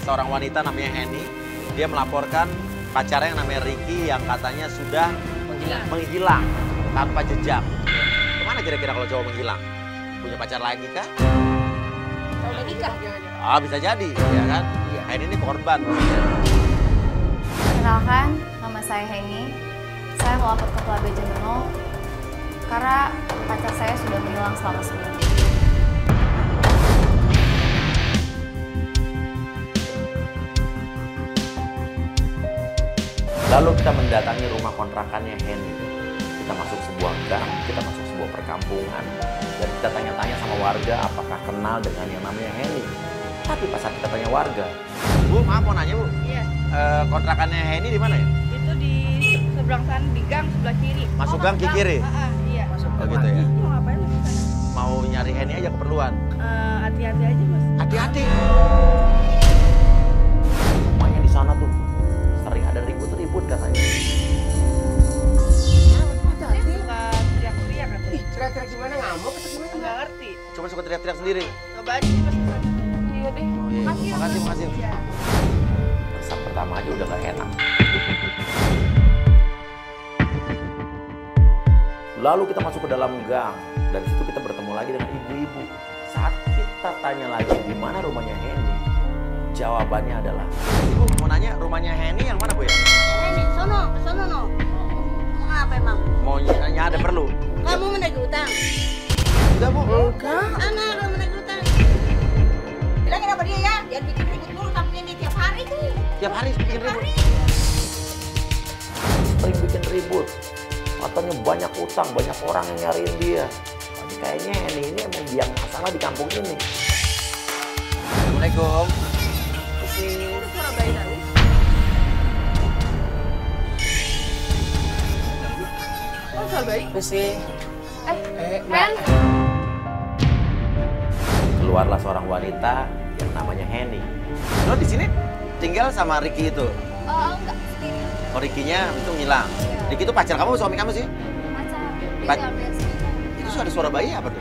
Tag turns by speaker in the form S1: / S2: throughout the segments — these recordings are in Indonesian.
S1: seorang wanita namanya Henny. Dia melaporkan pacarnya yang namanya Ricky yang katanya sudah menghilang tanpa jejak. Kemana kira-kira kalau cowok menghilang? Punya pacar lagi kah?
S2: Udah nikah.
S1: Ah, bisa jadi, ya kan? Henny ini korban.
S3: Kenalkan, nama saya Henny. Saya melapor ke Polda Jameno karena pacar saya sudah menghilang selama seminggu.
S1: Lalu kita mendatangi rumah kontrakannya Henny. Kita masuk sebuah gang, kita masuk sebuah perkampungan. Dan kita tanya-tanya sama warga apakah kenal dengan yang namanya Henny. Tapi pas saat kita tanya warga, Bu, maaf mau nanya Bu.
S2: Iya.
S1: Kontrakannya Henny di mana ya?
S2: Itu di seberang sana, di gang sebelah kiri.
S1: Masuk gang ke kiri?
S2: Iya.
S1: Oh gitu ya?
S2: Mau ngapain lu di sana?
S1: Mau nyari Henny aja keperluan.
S2: Hati-hati aja mas.
S1: Hati-hati. Rumahnya di sana tuh sering ada ribut-ribut katanya.
S2: Suka teriak-teriak katanya.
S4: Teriak-teriak gimana, ngamuk atau gimana?
S2: Nggak ngerti.
S1: Cuma suka teriak-teriak sendiri.
S2: Coba aja sih mas. Iya deh.
S1: Oh, iya.
S2: Makasih ya, Mas.
S1: Makasih.
S2: Iya.
S1: Kesan pertama aja udah gak enak. Lalu kita masuk ke dalam gang. Dan situ kita bertemu lagi dengan ibu-ibu. Saat kita tanya lagi di mana rumahnya Henny, jawabannya adalah, Ibu mau nanya rumahnya Henny yang mana Bu ya?
S5: Ini, sono no. Mau apa emang?
S1: Mau nanya ada perlu?
S5: Kamu menagih utang?
S1: Enggak Bu.
S4: Enggak.
S5: Anak kamu menagih utang. Bilangin apa dia ya? Jangan bikin ribut mulu sampai ini tiap hari tuh.
S1: Tiap hari bikin ribut. Sering bikin ribut. Katanya banyak utang, banyak orang yang nyariin dia. Tapi kayaknya Henny ini emang biang masalah di kampung ini. Assalamualaikum.
S2: Itu suara bayi nangis. Oh, suara bayi?
S4: Mesti.
S3: Ren,
S1: Keluarlah seorang wanita yang namanya Henny. Lo di sini tinggal sama Ricky itu?
S3: enggak, sendiri.
S1: Oh, Ricky-nya itu ngilang. Ricky itu pacar kamu, suami kamu sih?
S3: Pacar,
S1: Pa-
S3: tinggal dari sini.
S1: Itu ada suara bayi apa tuh?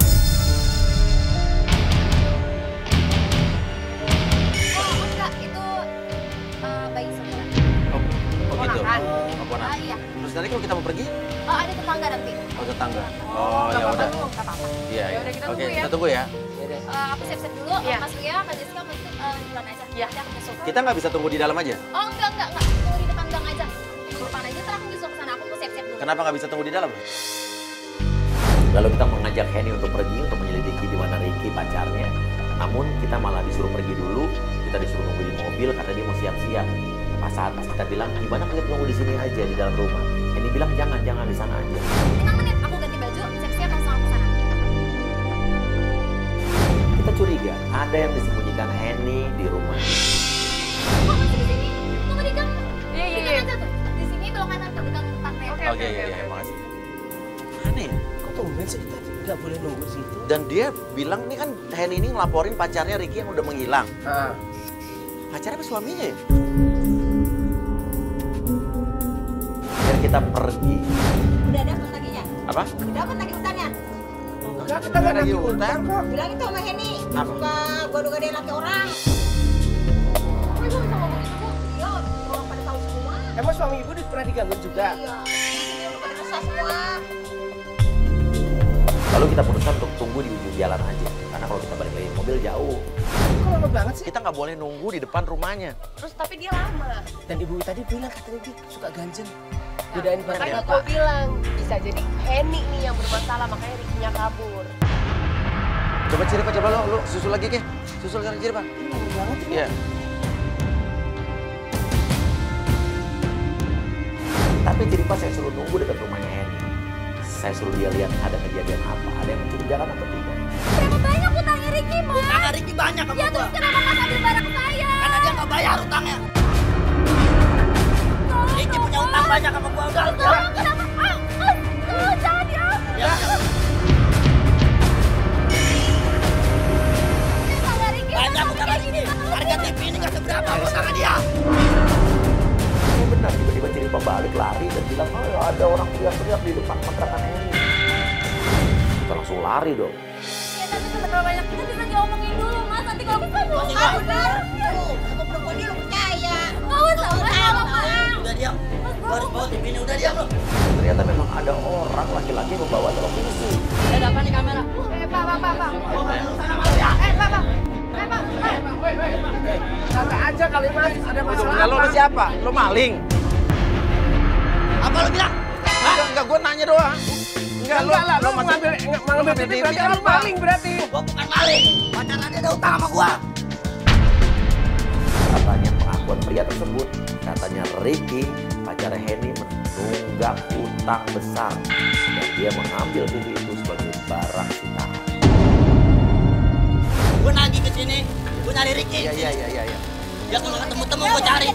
S3: Oh, enggak, itu bayi semula.
S1: Oh gitu?
S2: Ponakan.
S1: Oh, ponakan.
S3: Iya.
S1: Terus nanti kalau kita mau pergi?
S3: Oh, ada tetangga nanti.
S1: Oh, tetangga. Oh, ya udah.
S3: Nggak apa-apa.
S1: Iya, iya.
S2: Yaudah, kita
S1: Oke,
S2: tunggu ya.
S1: kita tunggu ya.
S3: Aku siap-siap dulu,
S2: Iya.
S3: Mas Lia, Kak Jessica, Mas duluan aja.
S2: Iya.
S3: Nanti aku nyusul.
S1: Kita nggak bisa tunggu di dalam aja?
S3: Oh, enggak. Tunggu di depan gang aja. Di depan aja, terus aku nyusul ke sana. Aku mau siap-siap dulu.
S1: Kenapa nggak bisa tunggu di dalam? Lalu kita mengajak Henny untuk pergi, untuk menyelidiki di mana Ricky pacarnya. Namun kita malah disuruh pergi dulu, kita disuruh nunggu di mobil karena dia mau siap-siap. Pas kita bilang, gimana kalau kita nunggu di sini aja di dalam rumah? Henny bilang jangan di sana aja.
S3: 5 menit, aku ganti baju, siap-siap langsung aku sana.
S1: Kita curiga ada yang disembunyikan Henny di rumah.
S3: Oh, masih di sini? Tunggu di gang.
S2: Iya,
S3: Di
S2: iya,
S3: gang
S2: iya.
S3: aja tuh. Di sini belok kanan ke gang pantai.
S2: Oke.
S1: makasih. Aneh.
S4: Kok tumben sih kita nggak boleh nunggu situ?
S1: Dan dia bilang ini kan Henny ini ngelaporin pacarnya Ricky yang udah menghilang. Pacarnya apa suaminya ya? Biar kita pergi.
S5: Udah dapat laginya?
S1: Apa?
S5: Udah dapat lagi utangnya?
S4: Enggak, kita nggak
S1: lagi
S4: lagi
S1: utang.
S4: utang kok.
S5: Bilang itu sama Henny.
S1: Apa?
S5: Suka gado-gadoin laki orang.
S3: Kok ibu bisa ngomong gitu, Bu?
S5: Iya, orang pada tahu semua.
S4: Emang suami ibu pernah diganggu juga?
S5: Iya. Ini udah pada resah semua.
S1: Lalu kita putuskan untuk tunggu di ujung jalan aja. Karena kalau kita balik lagi mobil jauh.
S4: Kok lama banget sih?
S1: Kita nggak boleh nunggu di depan rumahnya.
S2: Terus tapi dia lama.
S4: Dan ibu tadi bilang katanya dia suka ganjen. Bedain barang
S2: Makanya
S4: apa?
S2: gue bilang, bisa jadi Henny nih yang bermasalah, makanya Ricky-nya kabur.
S1: Coba Ciripa, coba lo susul lagi ke. Susul sekarang Ciripa.
S4: Lama banget ini.
S1: Iya. Tapi Ciripa saya suruh nunggu dekat rumahnya Henny. Saya suruh dia lihat ada kejadian apa, ada yang mencurigakan atau tidak.
S3: Berapa banyak utangnya Ricky, Mas?
S6: Utangnya Ricky banyak sama
S3: Ya
S6: gua.
S3: terus kenapa Mas ambil barang saya?
S6: Karena dia nggak bayar utangnya. Ricky punya utang banyak sama gua. Udah.
S3: Tolong, kenapa? Jangan diambil.
S6: Ya.
S3: Utangnya Ricky,
S6: Banyak
S3: Mas,
S6: utangnya
S3: kayak gini
S6: Ricky.
S3: banget
S6: Harga
S3: sih.
S6: TV ini nggak seberapa utangnya dia.
S1: Ini benar, tiba-tiba Ciripa balik lari dan bilang, oh ada orang teriak-teriak di depan kontrakan Henny. Kita langsung lari dong.
S3: Ya tapi seberapa banyak kita bisa diomongin dulu, Mas. nanti kalau ketemu.
S5: Ah, benar. Tuh, sama perempuan ini lu percaya.
S3: Nggak usah,
S6: Udah diam. Gua harus bawa TV ini, udah diam lo.
S1: Ternyata memang ada orang laki-laki membawa televisi.
S5: Ada apa nih kamera?
S3: Pak.
S4: Kagak aja kali Mas, ada masalah. Lo siapa? Lo maling?
S6: Apa lo bilang?
S4: Enggak, gue nanya doang. Enggak lah, lo ngambil TV berarti lo maling berarti.
S6: Gua bukan maling. Pacaran dia ada utang sama gua.
S1: Katanya pengakuan pria tersebut, katanya Ricky, pacar Henny menunggak utang besar dan dia mengambil TV itu sebagai barang sitaan.
S6: Gua nagih ke sini. Gua nyari Ricky.
S4: Iya.
S6: Ya kalau ketemu-temu gua cari.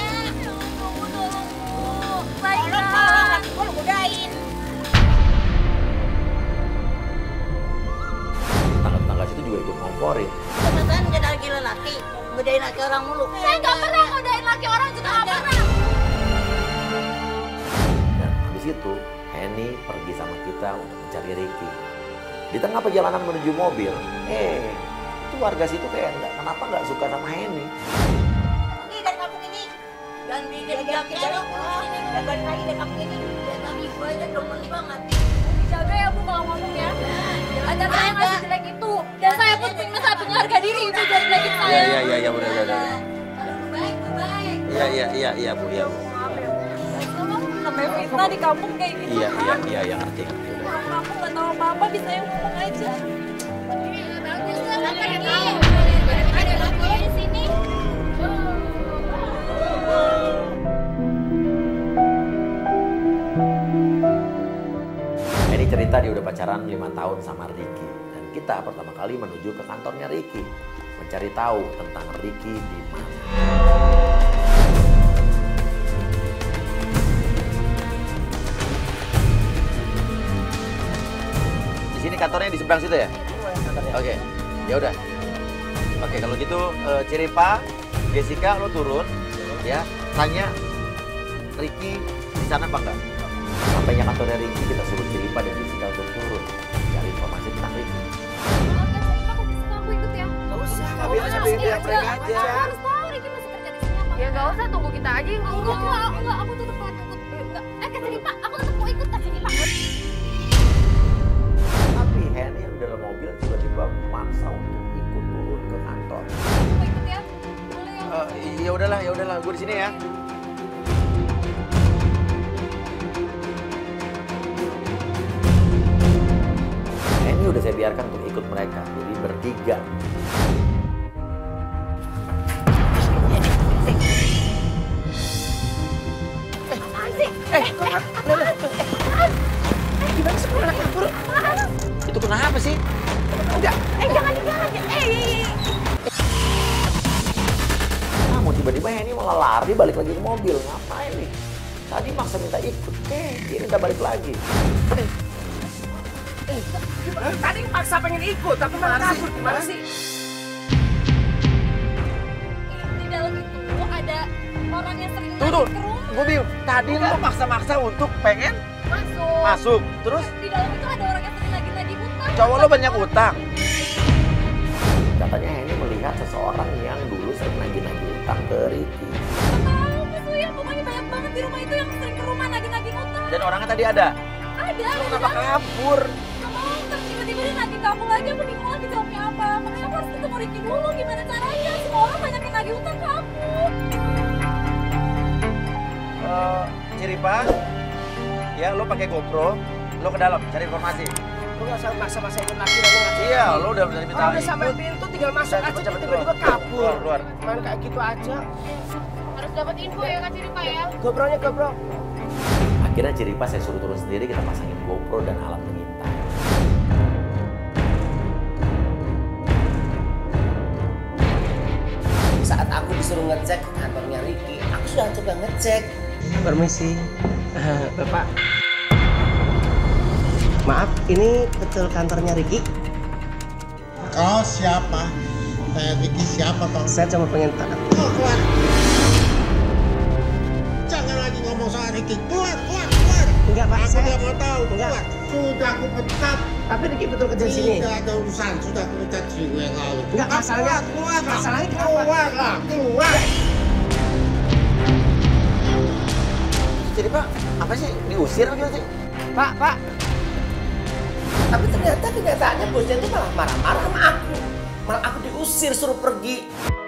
S5: Tolong, nanti gua lu godain.
S1: Tetangga-tetangga situ juga ikut ngomporin.
S5: Kebetulan dia lagi lelaki, godain laki orang mulu.
S3: Saya nggak pernah ngodain laki orang juga nggak pernah.
S1: Dan habis itu Henny pergi sama kita untuk mencari Ricky. Di tengah perjalanan menuju mobil, itu warga situ kayak kenapa nggak suka sama Henny.
S5: Pergi dari kampung ini.
S6: Dan bikin
S5: Jaga
S6: jaket
S5: kita
S6: dong.
S5: dan balik lagi dari kampung ini.
S6: Ya tapi gua aja demen banget.
S3: Dijaga ya Bu kalau ngomong ya. Pacar saya nggak sejelek itu. Dan saya pun punya harga diri Ibu jangan jelekin saya.
S4: Iya, udah.
S6: Baik.
S4: Iya, Bu, ya.
S3: Sampai fitnah di kampung kayak gitu.
S1: Iya, ngerti.
S3: Orang kampung nggak tahu apa-apa, bisa yang ngomong aja. Bagus lah, ada laki di sini.
S1: Henny cerita dia udah pacaran 5 tahun sama Ricky. Dan kita pertama kali menuju ke kantornya Ricky. Mencari tahu tentang Ricky di mana. Di sini kantornya di seberang situ ya? Oke, ya udah. Oke, kalau gitu Ciripa, Jessica lo turun ya, tanya Ricky di sana apa enggak? Sampainya kantornya Ricky, kita suruh Ciripa dan Jessica untuk turun cari informasi tentang Ricky.
S3: Aku ikut ya.
S4: Nggak usah, biar mereka aja.
S3: Aku harus tahu Ricky masih kerja di sini apa.
S2: Ya nggak usah, tunggu kita aja yang tunggu.
S3: Enggak, aku tetap mau ikut. Kak Ciripa, aku tetap mau ikut Kak Ciripa.
S1: Tapi Henny yang di dalam mobil tiba-tiba memaksa untuk ikut turun ke kantor.
S3: Aku mau ikut ya. Boleh ya.
S4: Ya udahlah, gue di sini ya.
S1: Henny udah saya biarkan untuk ikut mereka, jadi bertiga.
S4: Gimana sih anak kabur? Itu kenapa sih? Enggak.
S3: Jangan.
S1: Namun tiba-tiba Henny malah lari balik lagi ke mobil. Ngapain nih? Tadi maksa minta ikut, dia minta balik lagi.
S4: Tadi maksa pengen ikut, tapi malah kabur. Gimana sih?
S3: Di dalam itu ada orang yang sering
S4: Tuh,
S3: ke rumah.
S4: gue bingung. Tadi lu maksa-maksa untuk pengen masuk. Terus
S3: Di dalam itu ada orang yang sering nagih utang.
S4: cowok lo banyak utang.
S1: Katanya Henny melihat seseorang yang dulu sering nagih-nagih utang ke Ricky.
S3: Tahu musuh ya, pokoknya banyak banget di rumah itu yang sering ke rumah nagih utang.
S4: Dan orangnya tadi ada.
S3: Ada.
S4: Kenapa kabur?
S3: Nggak mau, terus tiba-tiba dia nagih ke aku lagi, aku bingung lagi jawabnya apa. Makanya aku harus ketemu Ricky dulu, gimana caranya? Semua orang banyak yang nagih utang ke aku.
S4: Ciripa, ya lo pakai GoPro, lo ke dalam cari informasi.
S7: Lu nggak usah maksa-maksa ikut laki aku nggak.
S4: Iya, lo udah minta
S7: Orang udah
S4: ikut.
S7: sampai pintu tinggal masuk aja,
S4: Cepet,
S7: tiba-tiba kabur.
S4: Keluar.
S7: Main kayak gitu aja.
S2: Harus dapat info ya Kak Ciripa ya.
S7: GoPro-nya GoPro.
S1: Akhirnya Ciripa saya suruh turun sendiri, kita pasangin GoPro dan alat pengintai.
S7: Saat aku disuruh ngecek kantornya Ricky, aku sudah coba ngecek. Permisi, Bapak. Maaf, ini betul kantornya Ricky?
S8: Kau siapa? Saya Ricky siapa kau?
S7: Saya cuma pengen tahu.
S8: Oh, keluar. Jangan lagi ngomong soal Ricky. Keluar.
S7: Enggak Pak,
S8: Aku
S7: saya
S8: tidak mau tahu.
S7: Enggak.
S8: Keluar. Sudah aku pecat.
S7: tapi Riki betul kerja di sini.
S8: Tidak ada urusan. Sudah aku pecat seminggu yang lalu.
S7: Enggak, masalahnya
S8: Keluar.
S7: masalahnya kenapa?
S8: Keluar lah. Keluar.
S1: Jadi Pak, apa sih diusir apa sih?
S7: Pak. Tapi ternyata kenyataannya bosnya itu malah marah-marah sama aku. Malah aku diusir suruh pergi.